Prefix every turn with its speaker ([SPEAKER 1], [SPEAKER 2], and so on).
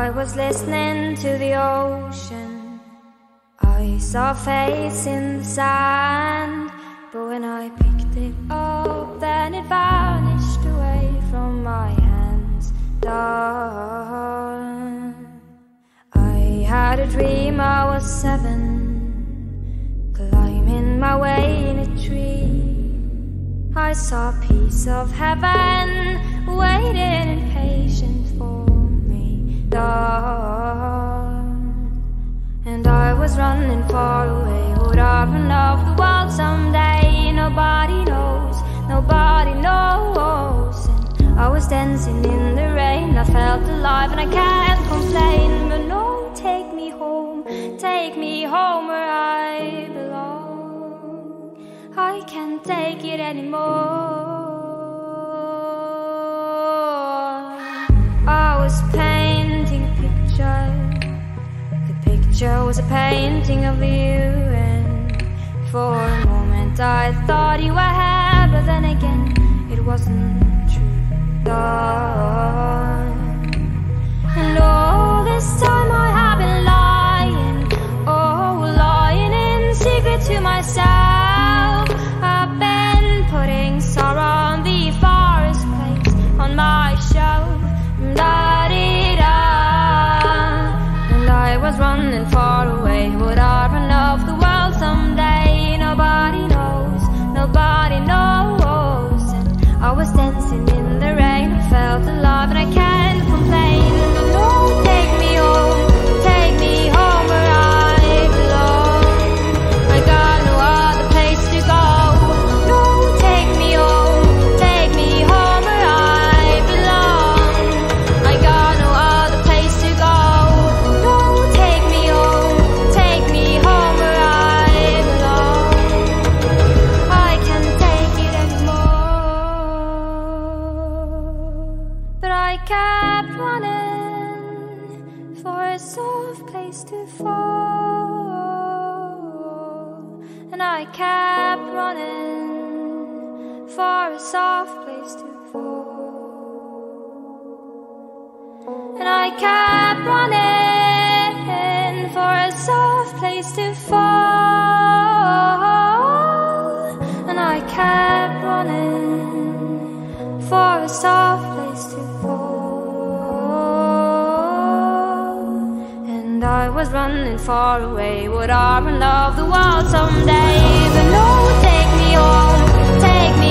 [SPEAKER 1] I was listening to the ocean. I saw a face in the sand, but when I picked it up, then it vanished away from my hands. Done. I had a dream I was 7, climbing my way in a tree. I saw a piece of heaven waiting impatient for me. Done. And I was running far away. Would I run off the world someday? Nobody knows, nobody knows. And I was dancing in the rain. I felt alive and I can't complain. But no, take me home where I belong. I can't take it anymore. I was painting a picture. The picture was a painting of you, and for a moment I thought you were here, but then again it wasn't true. And all this time I have been lying, lying in secret to myself. I've been putting sorrow on the forest place on my shelf. Da-dee-da. And I was running far away. Would I run off the world someday? Nobody knows, nobody knows. And I was dancing in the rain. I felt alive and I can't complain. No, take me home where I belong. I got no other place to go. No, take me home where I belong. I got no other place to go. No, take me home where I belong. I can't take it anymore. But I kept running for a soft place to fall. And I kept running for a soft place to fall. And I kept running for a soft place to fall. And I kept running for a soft place to fall. And I was running far away. Would I run off the world someday? But no, take me home